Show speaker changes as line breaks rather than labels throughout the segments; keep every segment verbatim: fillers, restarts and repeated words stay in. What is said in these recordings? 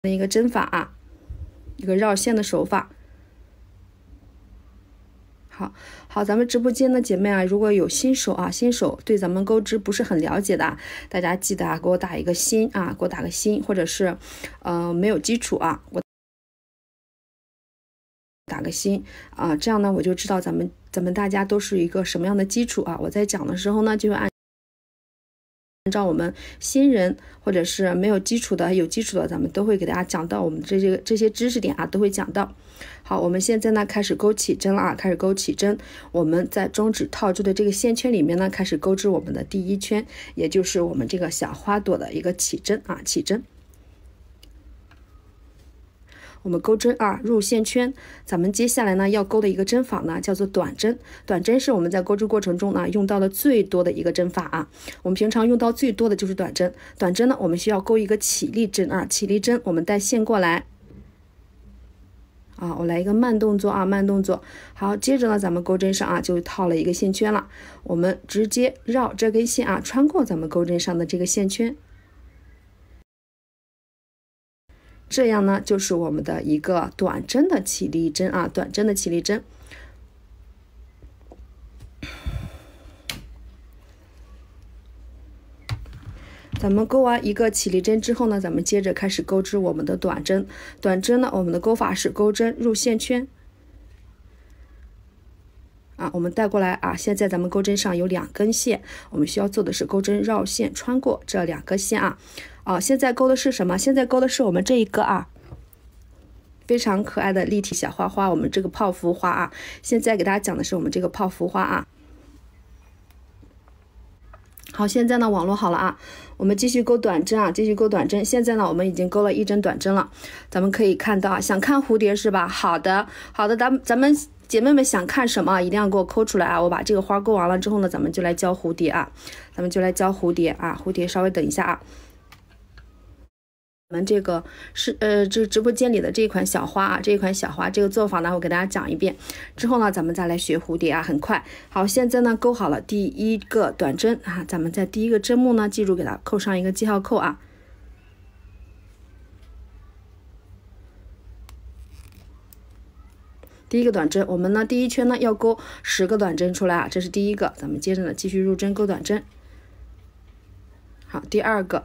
的一个针法啊，一个绕线的手法。好好，咱们直播间的姐妹啊，如果有新手啊，新手对咱们钩织不是很了解的，大家记得啊，给我打一个心啊，给我打个心，或者是呃没有基础啊，我打个心啊，这样呢我就知道咱们咱们大家都是一个什么样的基础啊。我在讲的时候呢，就会按按照我们新人或者是没有基础的、有基础的，咱们都会给大家讲到我们这些这些知识点啊，都会讲到。好，我们现在呢开始钩起针了啊，开始钩起针。我们在中指套住的这个线圈里面呢，开始钩织我们的第一圈，也就是我们这个小花朵的一个起针啊，起针。我们钩针啊，入线圈。咱们接下来呢要钩的一个针法呢，叫做短针。短针是我们在钩织过程中呢用到的最多的一个针法啊。我们平常用到最多的就是短针。短针呢，我们需要钩一个起立针啊，起立针我们带线过来。啊，我来一个慢动作啊，慢动作。好，接着呢，咱们钩针上啊就套了一个线圈了。我们直接绕这根线啊，穿过咱们钩针上的这个线圈。这样呢，就是我们的一个短针的起立针啊，短针的起立针。咱们钩完一个起立针之后呢，咱们接着开始钩织我们的短针。短针呢，我们的钩法是钩针入线圈。啊，我们带过来啊，现在咱们钩针上有两根线，我们需要做的是钩针绕线穿过这两个线啊。啊，现在钩的是什么？现在钩的是我们这一个啊，非常可爱的立体小花花，我们这个泡芙花啊。现在给大家讲的是我们这个泡芙花啊。好，现在呢网络好了啊，我们继续钩短针啊，继续钩短针。现在呢我们已经钩了一针短针了，咱们可以看到啊，想看蝴蝶是吧？好的，好的，咱们咱们姐妹们想看什么，一定要给我抠出来啊！我把这个花钩完了之后呢，咱们就来教蝴蝶啊，咱们就来教蝴蝶啊，蝴蝶稍微等一下啊。我们这个是呃，这直播间里的这一款小花啊，这一款小花这个做法呢，我给大家讲一遍，之后呢，咱们再来学蝴蝶啊，很快。好，现在呢钩好了第一个短针啊，咱们在第一个针目呢，记住给它扣上一个记号扣啊。第一个短针，我们呢第一圈呢要钩十个短针出来啊，这是第一个，咱们接着呢继续入针钩短针。好，第二个。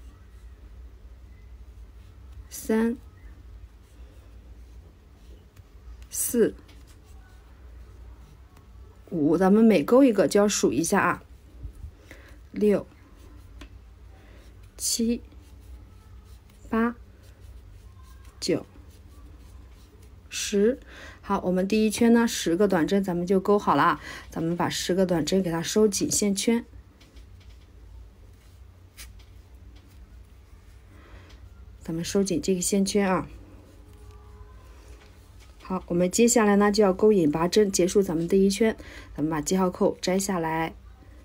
三、四、五，咱们每钩一个就要数一下啊。六、七、八、九、十。好，我们第一圈呢，十个短针咱们就钩好了啊。咱们把十个短针给它收紧线圈。咱们收紧这个线圈啊。好，我们接下来呢就要钩引拔针，结束咱们第一圈。咱们把记号扣摘下来。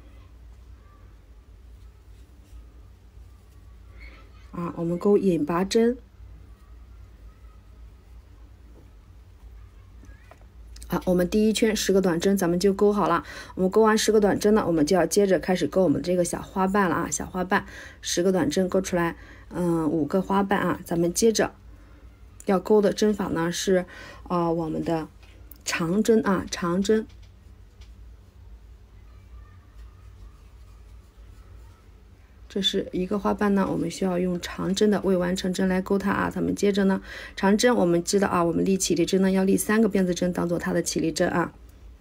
啊，我们钩引拔针。好，我们第一圈十个短针咱们就钩好了。我们钩完十个短针呢，我们就要接着开始钩我们这个小花瓣了啊，小花瓣，十个短针钩出来。嗯，五个花瓣啊，咱们接着要钩的针法呢是，呃，我们的长针啊，长针。这是一个花瓣呢，我们需要用长针的未完成针来钩它啊。咱们接着呢，长针我们知道啊，我们立起立针呢要立三个辫子针当做它的起立针啊，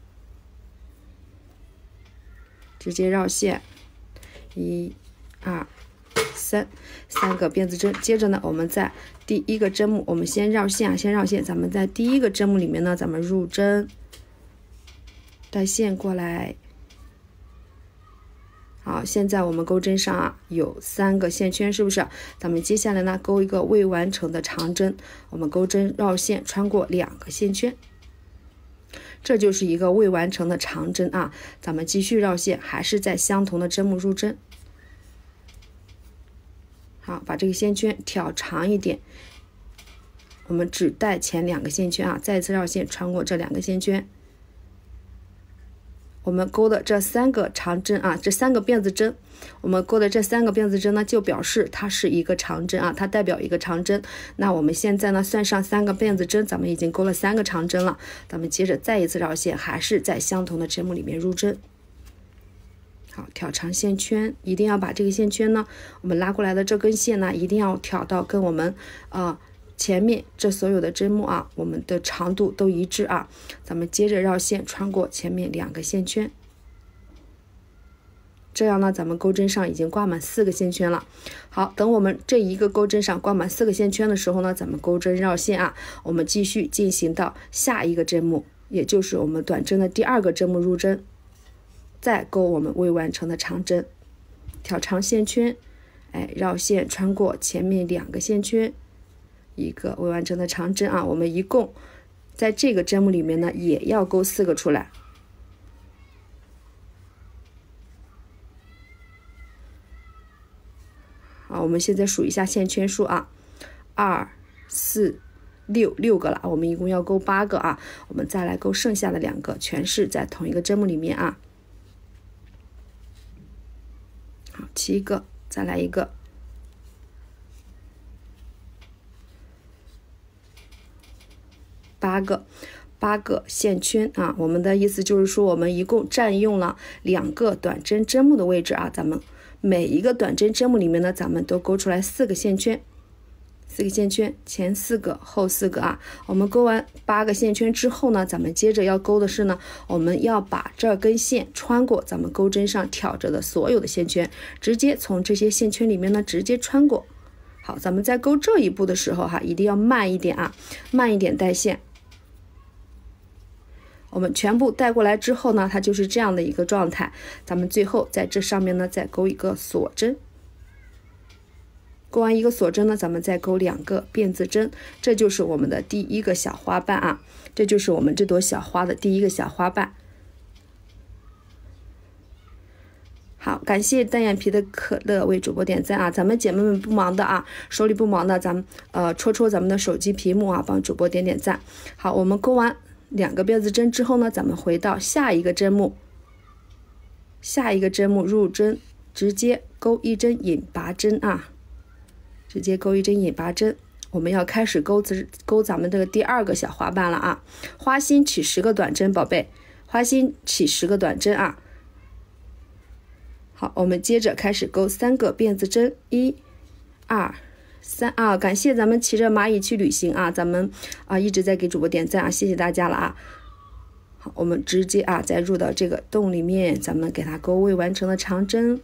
直接绕线，一、二。三三个辫子针，接着呢，我们在第一个针目，我们先绕线啊，先绕线。咱们在第一个针目里面呢，咱们入针，带线过来。好，现在我们钩针上啊有三个线圈，是不是？咱们接下来呢，钩一个未完成的长针，我们钩针绕线穿过两个线圈，这就是一个未完成的长针啊。咱们继续绕线，还是在相同的针目入针。好，把这个线圈挑长一点，我们只带前两个线圈啊，再次绕线穿过这两个线圈， 我们钩的这三个长针啊，这三个辫子针，我们钩的这三个辫子针呢，就表示它是一个长针啊，它代表一个长针。那我们现在呢，算上三个辫子针，咱们已经钩了三个长针了。咱们接着再一次绕线，还是在相同的针目里面入针。好，挑长线圈，一定要把这个线圈呢，我们拉过来的这根线呢，一定要挑到跟我们呃前面这所有的针目啊，我们的长度都一致啊。咱们接着绕线，穿过前面两个线圈。这样呢，咱们钩针上已经挂满四个线圈了。好，等我们这一个钩针上挂满四个线圈的时候呢，咱们钩针绕线啊，我们继续进行到下一个针目，也就是我们短针的第二个针目入针，再钩我们未完成的长针，挑长线圈，哎，绕线穿过前面两个线圈，一个未完成的长针啊，我们一共在这个针目里面呢，也要钩四个出来。好，我们现在数一下线圈数啊，二、四、六，六个了，我们一共要钩八个啊。我们再来钩剩下的两个，全是在同一个针目里面啊。好，七个，再来一个，八个，八个线圈啊。我们的意思就是说，我们一共占用了两个短针针目的位置啊。咱们每一个短针针目里面呢，咱们都钩出来四个线圈，四个线圈，前四个，后四个啊。我们钩完八个线圈之后呢，咱们接着要钩的是呢，我们要把这根线穿过咱们钩针上挑着的所有的线圈，直接从这些线圈里面呢直接穿过。好，咱们在钩这一步的时候哈，一定要慢一点啊，慢一点带线。我们全部带过来之后呢，它就是这样的一个状态。咱们最后在这上面呢再钩一个锁针，钩完一个锁针呢，咱们再钩两个辫子针，这就是我们的第一个小花瓣啊，这就是我们这朵小花的第一个小花瓣。好，感谢单眼皮的可乐为主播点赞啊！咱们姐妹们不忙的啊，手里不忙的，咱们呃戳戳咱们的手机屏幕啊，帮主播点点赞。好，我们钩完两个辫子针之后呢，咱们回到下一个针目，下一个针目入针，直接钩一针引拔针啊，直接钩一针引拔针。我们要开始钩子钩咱们这个第二个小花瓣了啊！花心起十个短针，宝贝，花心起十个短针啊。好，我们接着开始钩三个辫子针，一、二、三啊！感谢咱们骑着蚂蚁去旅行啊，咱们啊一直在给主播点赞啊，谢谢大家了啊！好，我们直接啊再入到这个洞里面，咱们给它钩未完成的长针。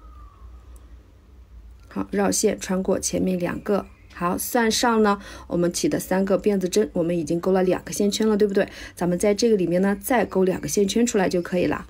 好，绕线穿过前面两个，好，算上呢我们起的三个辫子针，我们已经钩了两个线圈了，对不对？咱们在这个里面呢再钩两个线圈出来就可以了。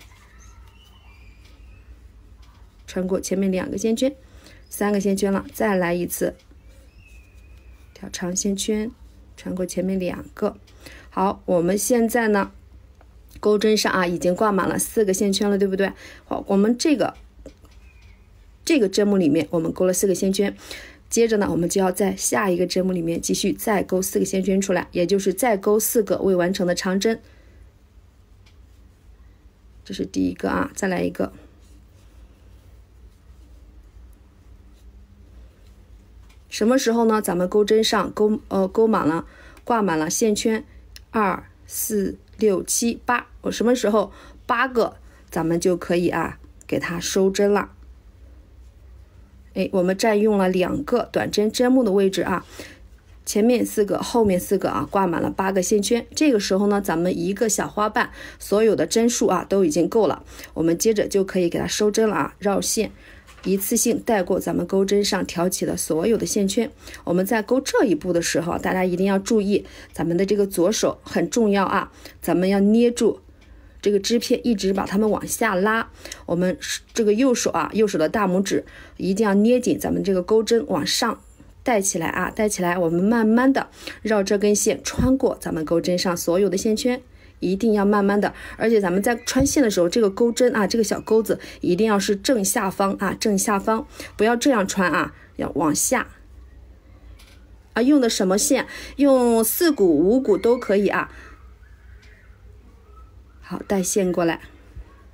穿过前面两个线圈，三个线圈了，再来一次，挑长线圈，穿过前面两个。好，我们现在呢，钩针上啊已经挂满了四个线圈了，对不对？好，我们这个这个针目里面我们钩了四个线圈，接着呢，我们就要在下一个针目里面继续再钩四个线圈出来，也就是再钩四个未完成的长针。这是第一个啊，再来一个。什么时候呢？咱们钩针上钩呃钩满了，挂满了线圈，二、四、六、七、八，我什么时候八个，咱们就可以啊给它收针了。哎，我们占用了两个短针针目的位置啊，前面四个，后面四个啊，挂满了八个线圈。这个时候呢，咱们一个小花瓣所有的针数啊都已经够了，我们接着就可以给它收针了啊，绕线。一次性带过咱们钩针上挑起的所有的线圈。我们在钩这一步的时候，大家一定要注意，咱们的这个左手很重要啊，咱们要捏住这个织片，一直把它们往下拉。我们这个右手啊，右手的大拇指一定要捏紧咱们这个钩针，往上带起来啊，带起来。我们慢慢的绕这根线穿过咱们钩针上所有的线圈。一定要慢慢的，而且咱们在穿线的时候，这个钩针啊，这个小钩子一定要是正下方啊，正下方，不要这样穿啊，要往下啊。用的什么线？用四股、五股都可以啊。好，带线过来，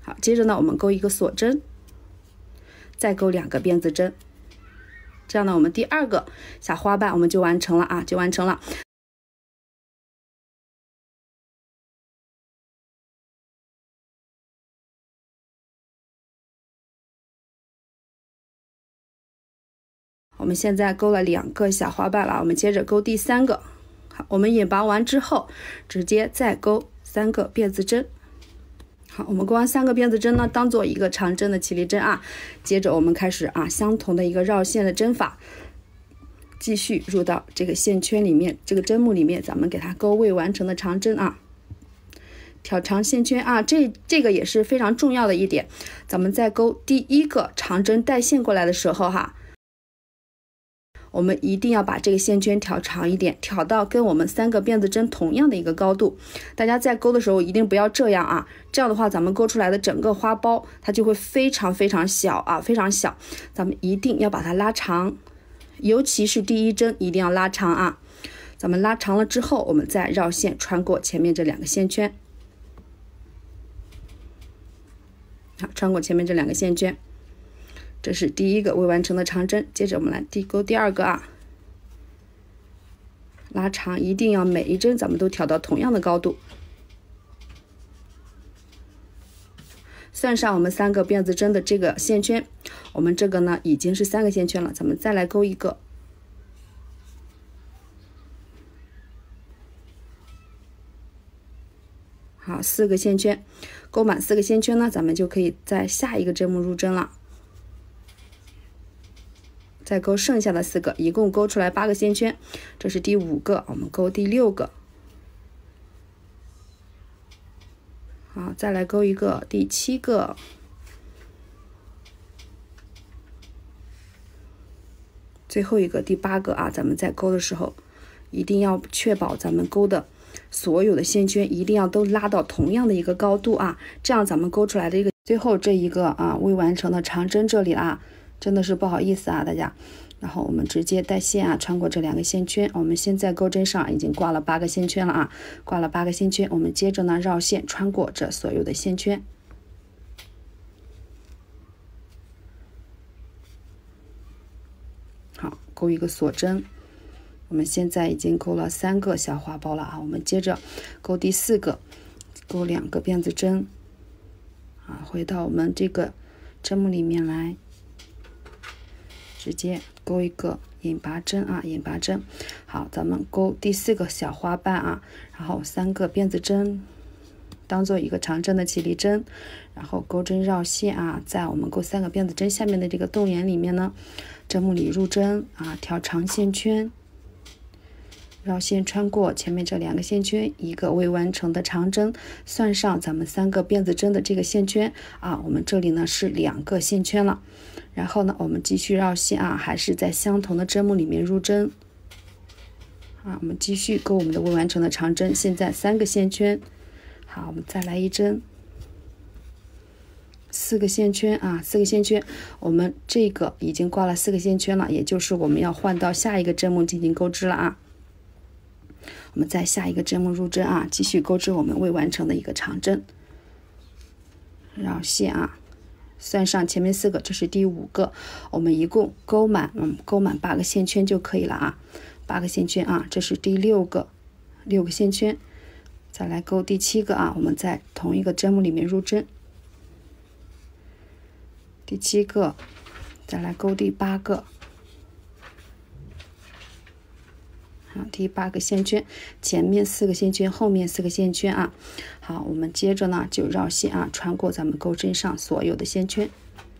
好，接着呢，我们钩一个锁针，再钩两个辫子针，这样呢，我们第二个小花瓣我们就完成了啊，就完成了。我们现在钩了两个小花瓣了，我们接着钩第三个。好，我们引拔完之后，直接再钩三个辫子针。好，我们钩完三个辫子针呢，当做一个长针的起立针啊。接着我们开始啊，相同的一个绕线的针法，继续入到这个线圈里面，这个针目里面，咱们给它钩未完成的长针啊。挑长线圈啊，这这个也是非常重要的一点。咱们在钩第一个长针带线过来的时候哈。我们一定要把这个线圈挑长一点，挑到跟我们三个辫子针同样的一个高度。大家在钩的时候一定不要这样啊，这样的话咱们钩出来的整个花苞它就会非常非常小啊，非常小。咱们一定要把它拉长，尤其是第一针一定要拉长啊。咱们拉长了之后，我们再绕线穿过前面这两个线圈。好，穿过前面这两个线圈。这是第一个未完成的长针，接着我们来递钩第二个啊，拉长，一定要每一针咱们都挑到同样的高度。算上我们三个辫子针的这个线圈，我们这个呢已经是三个线圈了，咱们再来钩一个。好，四个线圈，钩满四个线圈呢，咱们就可以在下一个针目入针了。再钩剩下的四个，一共钩出来八个线圈，这是第五个，我们钩第六个。好，再来钩一个第七个，最后一个第八个啊，咱们在钩的时候一定要确保咱们钩的所有的线圈一定要都拉到同样的一个高度啊，这样咱们钩出来的一个最后这一个啊未完成的长针这里啊。真的是不好意思啊，大家。然后我们直接带线啊，穿过这两个线圈。我们现在钩针上已经挂了八个线圈了啊，挂了八个线圈。我们接着呢绕线穿过这所有的线圈。好，钩一个锁针。我们现在已经钩了三个小花苞了啊，我们接着钩第四个，钩两个辫子针啊，回到我们这个针目里面来。直接钩一个引拔针啊，引拔针。好，咱们钩第四个小花瓣啊，然后三个辫子针当做一个长针的起立针，然后钩针绕线啊，在我们钩三个辫子针下面的这个洞眼里面呢，针目里入针啊，挑长线圈，绕线穿过前面这两个线圈，一个未完成的长针，算上咱们三个辫子针的这个线圈啊，我们这里呢是两个线圈了。然后呢，我们继续绕线啊，还是在相同的针目里面入针啊。我们继续钩我们的未完成的长针，现在三个线圈。好，我们再来一针，四个线圈啊，四个线圈。我们这个已经挂了四个线圈了，也就是我们要换到下一个针目进行钩织了啊。我们在下一个针目入针啊，继续钩织我们未完成的一个长针，绕线啊。算上前面四个，这是第五个，我们一共钩满，嗯，钩满八个线圈就可以了啊，八个线圈啊，这是第六个，六个线圈，再来钩第七个啊，我们在同一个针目里面入针，第七个，再来钩第八个，好，第八个线圈，前面四个线圈，后面四个线圈啊。好，我们接着呢就绕线啊，穿过咱们钩针上所有的线圈。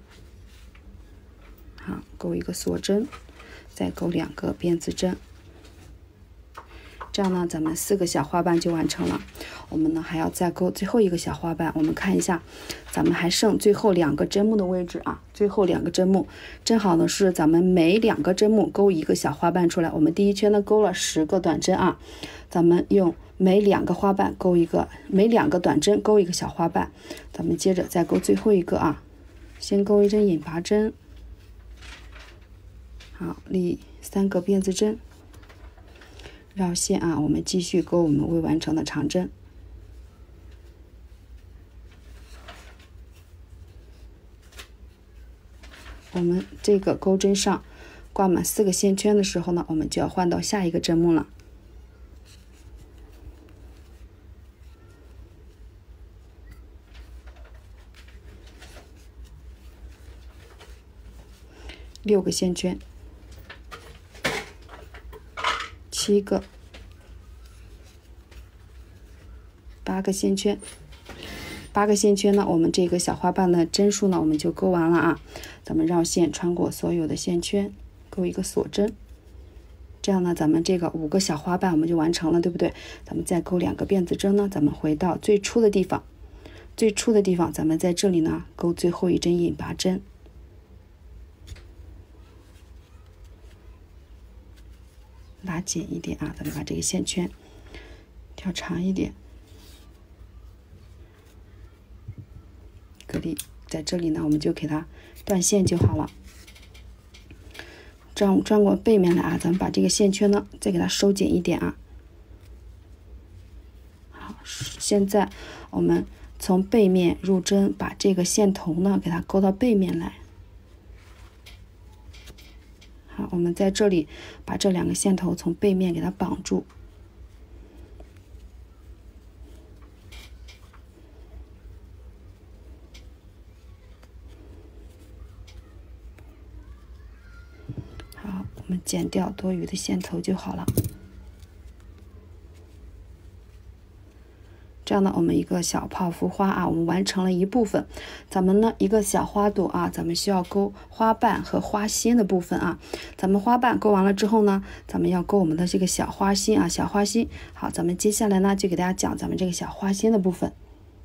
好，钩一个锁针，再钩两个辫子针。这样呢，咱们四个小花瓣就完成了。我们呢还要再钩最后一个小花瓣，我们看一下，咱们还剩最后两个针目的位置啊，最后两个针目，正好呢是咱们每两个针目钩一个小花瓣出来。我们第一圈呢钩了十个短针啊，咱们用每两个花瓣钩一个，每两个短针钩一个小花瓣。咱们接着再钩最后一个啊，先钩一针引拔针，好，立三个辫子针。绕线啊，我们继续钩我们未完成的长针。 我们这个钩针上挂满四个线圈的时候呢，我们就要换到下一个针目了。六个线圈，七个，八个线圈。八个线圈呢，我们这个小花瓣的针数呢，我们就钩完了啊。咱们绕线穿过所有的线圈，钩一个锁针，这样呢，咱们这个五个小花瓣我们就完成了，对不对？咱们再钩两个辫子针呢，咱们回到最初的地方，最初的地方，咱们在这里呢钩最后一针引拔针，拉紧一点啊，咱们把这个线圈调长一点。格力在这里呢，我们就给它断线就好了。转转过背面来啊，咱们把这个线圈呢再给它收紧一点啊。好，现在我们从背面入针，把这个线头呢给它勾到背面来。好，我们在这里把这两个线头从背面给它绑住。好，我们剪掉多余的线头就好了。这样呢，我们一个小泡芙花啊，我们完成了一部分。咱们呢，一个小花朵啊，咱们需要钩花瓣和花心的部分啊。咱们花瓣钩完了之后呢，咱们要钩我们的这个小花心啊，小花心。好，咱们接下来呢，就给大家讲咱们这个小花心的部分。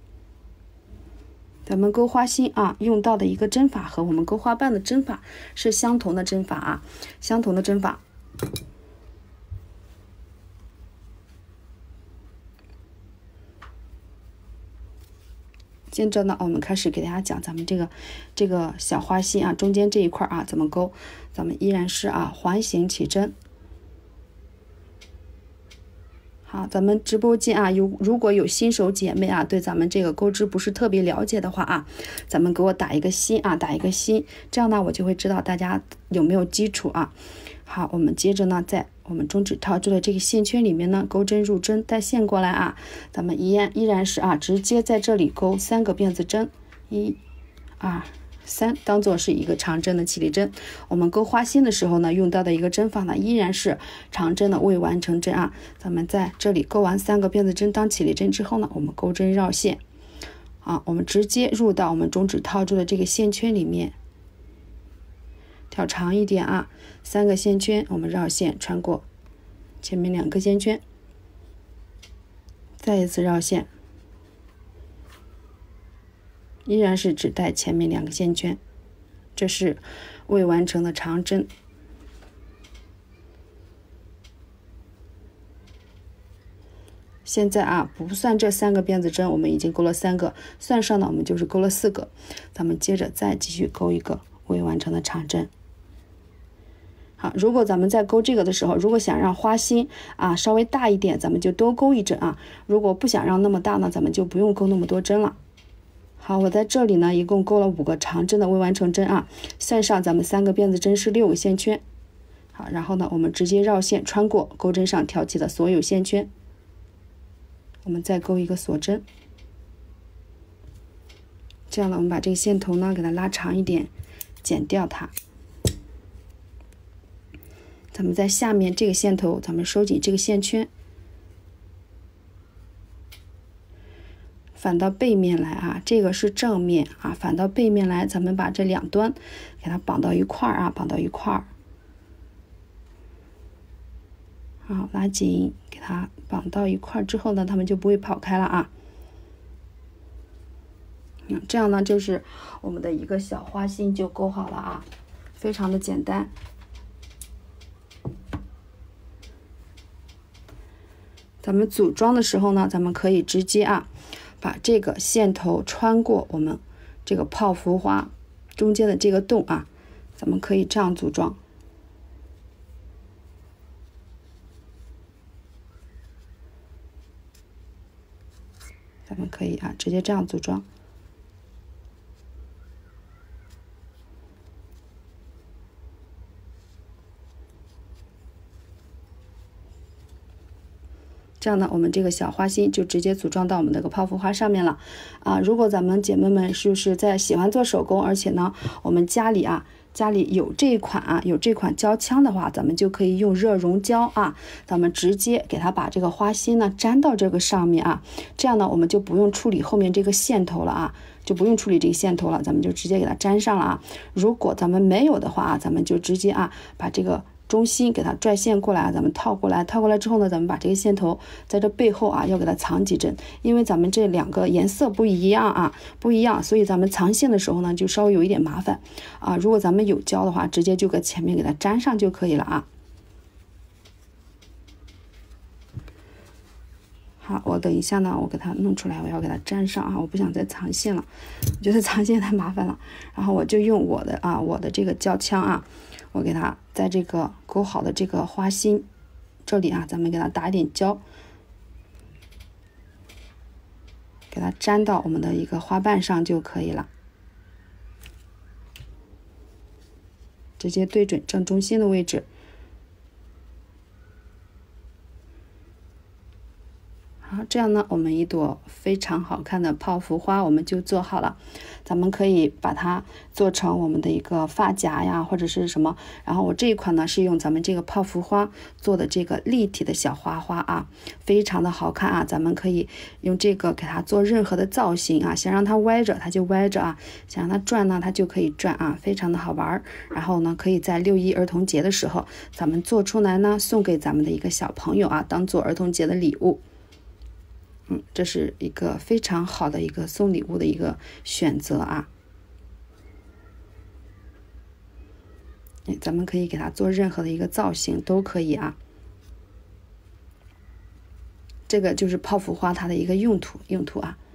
咱们钩花心啊，用到的一个针法和我们钩花瓣的针法是相同的针法啊，相同的针法。接着呢，我们开始给大家讲咱们这个这个小花心啊，中间这一块啊怎么钩？咱们依然是啊环形起针。好，咱们直播间啊，有如果有新手姐妹啊，对咱们这个钩织不是特别了解的话啊，咱们给我打一个心啊，打一个心，这样呢，我就会知道大家有没有基础啊。好，我们接着呢，在我们中指套住的这个线圈里面呢，钩针入针，带线过来啊，咱们依然依然是啊，直接在这里钩三个辫子针，一、二、三，当做是一个长针的起立针。我们钩花心的时候呢，用到的一个针法呢，依然是长针的未完成针啊。咱们在这里钩完三个辫子针当起立针之后呢，我们钩针绕线，啊，我们直接入到我们中指套住的这个线圈里面。调长一点啊，三个线圈，我们绕线穿过前面两个线圈，再一次绕线，依然是只带前面两个线圈，这是未完成的长针。现在啊，不算这三个辫子针，我们已经钩了三个，算上呢，我们就是钩了四个。咱们接着再继续钩一个未完成的长针。好，如果咱们在钩这个的时候，如果想让花心啊稍微大一点，咱们就多钩一针啊。如果不想让那么大呢，咱们就不用钩那么多针了。好，我在这里呢，一共钩了五个长针的未完成针啊，算上咱们三个辫子针是六个线圈。好，然后呢，我们直接绕线穿过钩针上挑起的所有线圈，我们再钩一个锁针。这样呢，我们把这个线头呢给它拉长一点，剪掉它。咱们在下面这个线头，咱们收紧这个线圈，反到背面来啊，这个是正面啊，反到背面来，咱们把这两端给它绑到一块儿啊，绑到一块儿，好，拉紧，给它绑到一块儿之后呢，它们就不会跑开了啊。嗯，这样呢，就是我们的一个小花心就钩好了啊，非常的简单。咱们组装的时候呢，咱们可以直接啊，把这个线头穿过我们这个泡芙花中间的这个洞啊，咱们可以这样组装。咱们可以啊，直接这样组装。 这样呢，我们这个小花心就直接组装到我们这个泡芙花上面了啊。如果咱们姐妹们就是在喜欢做手工，而且呢，我们家里啊家里有这一款啊有这款胶枪的话，咱们就可以用热熔胶啊，咱们直接给它把这个花心呢粘到这个上面啊，这样呢我们就不用处理后面这个线头了啊，就不用处理这个线头了，咱们就直接给它粘上了啊。如果咱们没有的话啊，咱们就直接啊把这个中心给它拽线过来，咱们套过来，套过来之后呢，咱们把这个线头在这背后啊，要给它藏几针，因为咱们这两个颜色不一样啊，不一样，所以咱们藏线的时候呢，就稍微有一点麻烦啊。如果咱们有胶的话，直接就搁前面给它粘上就可以了啊。好，我等一下呢，我给它弄出来，我要给它粘上啊，我不想再藏线了，我觉得藏线太麻烦了。然后我就用我的啊，我的这个胶枪啊。我给它在这个勾好的这个花心这里啊，咱们给它打一点胶，给它粘到我们的一个花瓣上就可以了，直接对准正中心的位置。好，这样呢，我们一朵非常好看的泡芙花我们就做好了。咱们可以把它做成我们的一个发夹呀，或者是什么。然后我这一款呢是用咱们这个泡芙花做的这个立体的小花花啊，非常的好看啊。咱们可以用这个给它做任何的造型啊，想让它歪着它就歪着啊，想让它转呢它就可以转啊，非常的好玩。然后呢，可以在六一儿童节的时候，咱们做出来呢送给咱们的一个小朋友啊，当做儿童节的礼物。嗯，这是一个非常好的一个送礼物的一个选择啊。哎，咱们可以给它做任何的一个造型都可以啊。这个就是泡芙花它的一个用途用途啊。